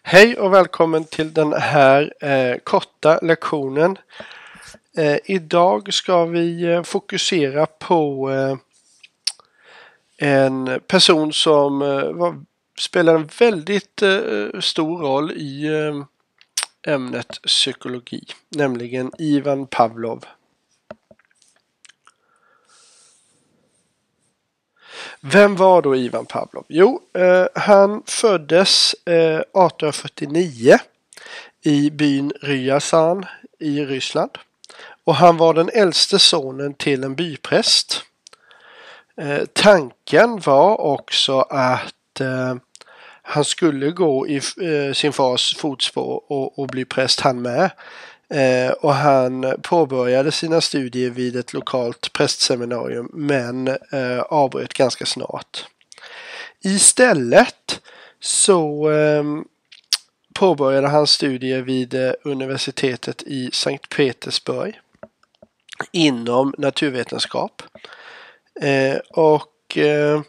Hej och välkommen till den här korta lektionen. Idag ska vi fokusera på en person som spelar en väldigt stor roll i ämnet psykologi, nämligen Ivan Pavlov. Vem var då Ivan Pavlov? Jo, han föddes 1849 i byn Ryazan i Ryssland. Och han var den äldste sonen till en bypräst. Tanken var också att han skulle gå i sin fars fotspår och bli präst han med. Och han påbörjade sina studier vid ett lokalt prästseminarium men avbröt ganska snart. Istället så påbörjade han studier vid universitetet i Sankt Petersburg inom naturvetenskap. Och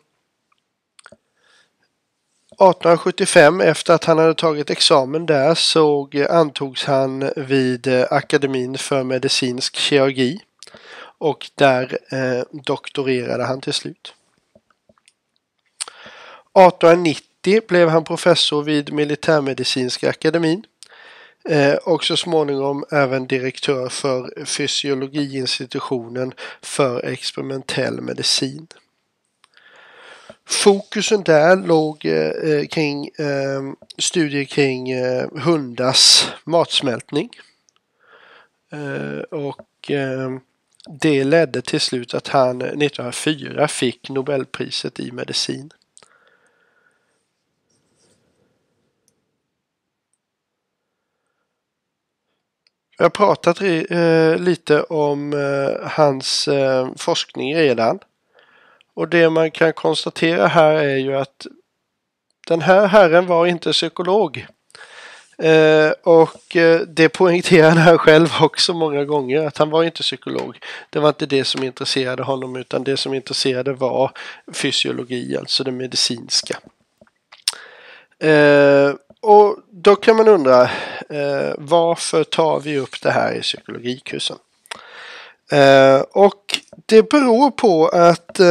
1875, efter att han hade tagit examen där, så antogs han vid Akademin för medicinsk kirurgi och där doktorerade han till slut. 1890 blev han professor vid Militärmedicinska akademin och så småningom även direktör för fysiologiinstitutionen för experimentell medicin. Fokusen där låg kring studier kring hundars matsmältning. Och det ledde till slut att han 1904 fick Nobelpriset i medicin. Jag har pratat lite om hans forskning redan. Och det man kan konstatera här är ju att den här herren var inte psykolog. Och det poängterar han själv också många gånger, att han var inte psykolog. Det var inte det som intresserade honom, utan det som intresserade var fysiologi, alltså det medicinska. Och då kan man undra, varför tar vi upp det här i psykologikursen? Och det beror på att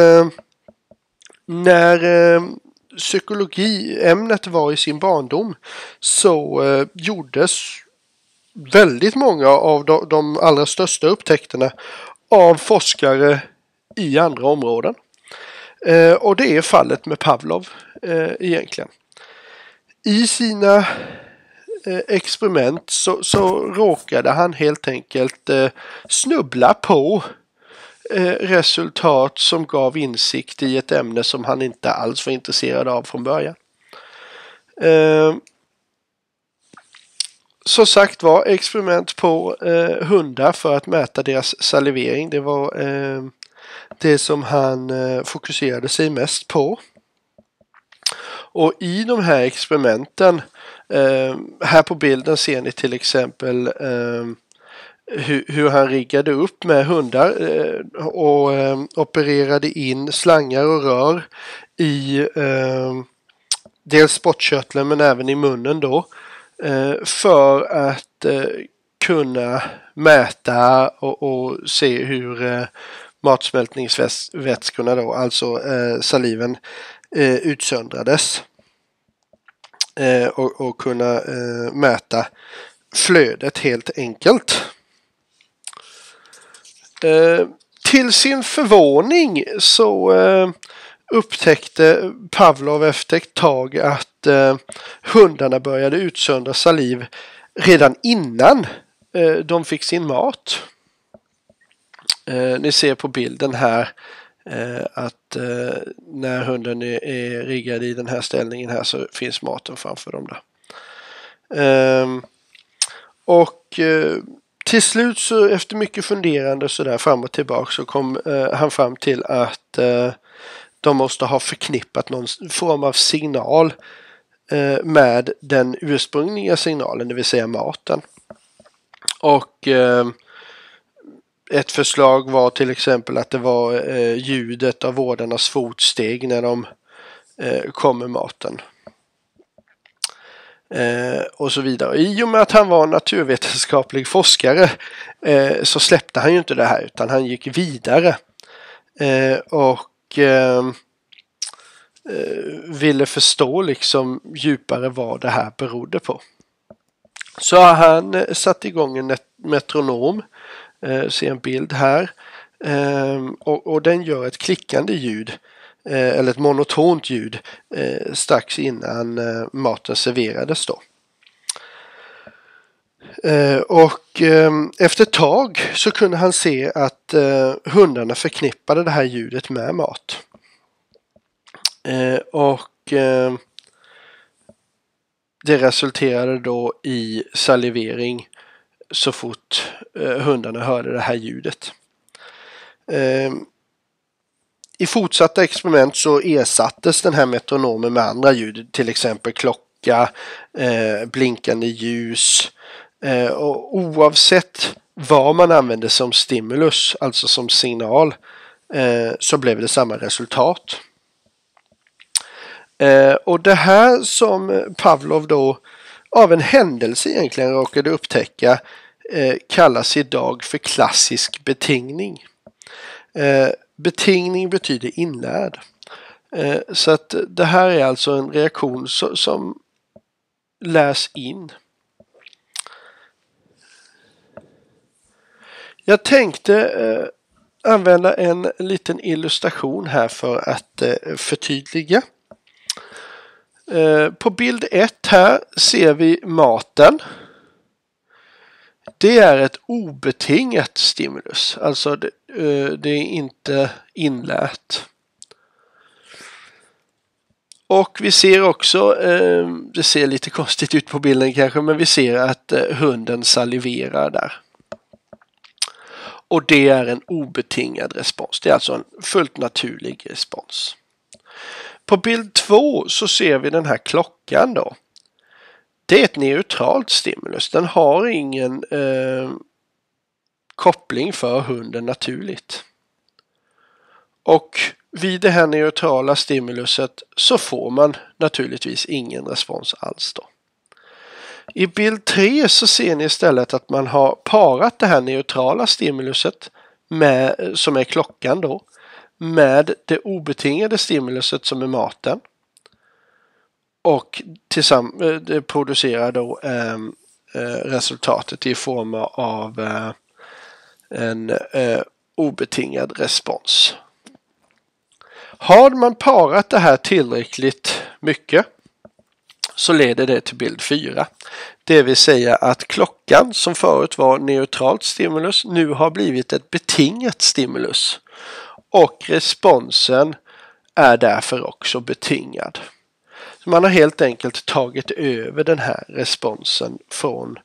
när psykologiämnet var i sin barndom så gjordes väldigt många av de allra största upptäckterna av forskare i andra områden. Och det är fallet med Pavlov egentligen. I sina experiment så råkade han helt enkelt snubbla på resultat som gav insikt i ett ämne som han inte alls var intresserad av från början. Så sagt var, experiment på hundar för att mäta deras salivering. Det var det som han fokuserade sig mest på. Och i de här experimenten, här på bilden ser ni till exempel hur han riggade upp med hundar och opererade in slangar och rör i dels spottkörteln men även i munnen då, för att kunna mäta och se hur matsmältningsvätskorna då, alltså saliven, utsöndrades och kunna mäta flödet helt enkelt. Till sin förvåning så upptäckte Pavlov efter ett tag att hundarna började utsöndra saliv redan innan de fick sin mat. Ni ser på bilden här att när hunden är riggad i den här ställningen här så finns maten framför dem där. Och till slut så efter mycket funderande så där fram och tillbaka så kom han fram till att de måste ha förknippat någon form av signal med den ursprungliga signalen, det vill säga maten. Och ett förslag var till exempel att det var ljudet av vårdarnas fotsteg när de kom med maten. och så vidare. I och med att han var naturvetenskaplig forskare så släppte han ju inte det här, utan han gick vidare och ville förstå liksom djupare vad det här berodde på. Så har han satt igång en metronom, se en bild här, och den gör ett klickande ljud eller ett monotont ljud strax innan maten serverades då. Och efter ett tag så kunde han se att hundarna förknippade det här ljudet med mat. Och det resulterade då i salivering så fort hundarna hörde det här ljudet. I fortsatta experiment så ersattes den här metronomen med andra ljud, till exempel klocka, blinkande ljus, och oavsett vad man använde som stimulus, alltså som signal, så blev det samma resultat. Och det här som Pavlov då av en händelse egentligen råkade upptäcka kallas idag för klassisk betingning. Betingning betyder inlärd. Så att det här är alltså en reaktion som läs in. Jag tänkte använda en liten illustration här för att förtydliga. På bild 1 här ser vi maten. Det är ett obetingat stimulus, alltså det är inte inlärt. Och vi ser också, det ser lite konstigt ut på bilden kanske, men vi ser att hunden saliverar där. Och det är en obetingad respons, det är alltså en fullt naturlig respons. På bild 2 så ser vi den här klockan då. Det är ett neutralt stimulus. Den har ingen koppling för hunden naturligt. Och vid det här neutrala stimuluset så får man naturligtvis ingen respons alls då. I bild 3 så ser ni istället att man har parat det här neutrala stimuluset med, som är klockan då, med det obetingade stimuluset som är maten. Och det producerar då resultatet i form av en obetingad respons. Har man parat det här tillräckligt mycket så leder det till bild 4. Det vill säga att klockan som förut var neutralt stimulus nu har blivit ett betingat stimulus. Och responsen är därför också betingad. Så man har helt enkelt tagit över den här responsen från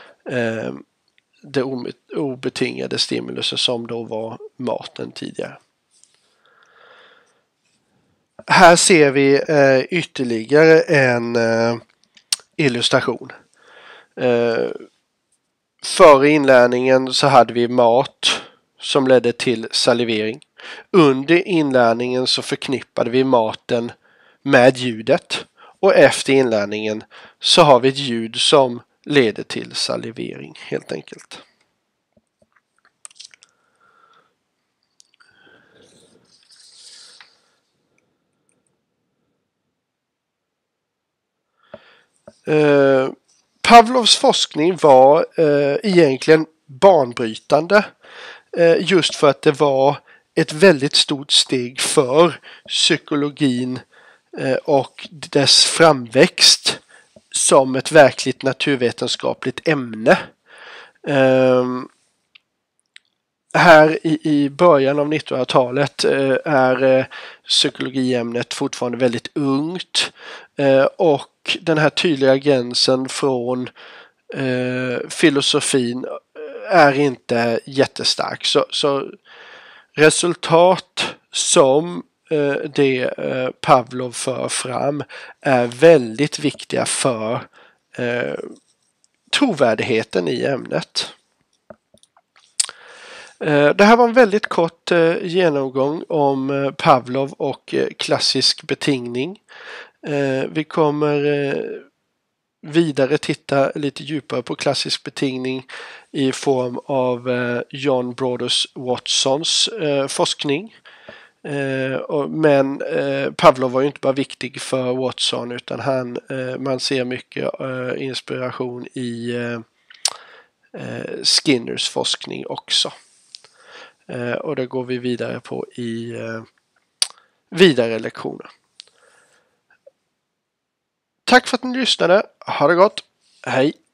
det obetingade stimuluset som då var maten tidigare. Här ser vi ytterligare en illustration. Före inlärningen så hade vi mat som ledde till salivering. Under inlärningen så förknippade vi maten med ljudet. Och efter inlärningen så har vi ett ljud som leder till salivering helt enkelt. Pavlovs forskning var egentligen banbrytande just för att det var ett väldigt stort steg för psykologin och dess framväxt som ett verkligt naturvetenskapligt ämne. Här i början av 1900-talet är psykologiämnet fortfarande väldigt ungt och den här tydliga gränsen från filosofin är inte jättestark. Så resultat som det Pavlov för fram är väldigt viktiga för trovärdigheten i ämnet. Det här var en väldigt kort genomgång om Pavlov och klassisk betingning. Vi kommer vidare titta lite djupare på klassisk betingning i form av John Brodus Watsons forskning. Men Pavlov var ju inte bara viktig för Watson, utan man ser mycket inspiration i Skinners forskning också. Och det går vi vidare på i vidare lektioner. Tack för att ni lyssnade. Ha det gott. Hej!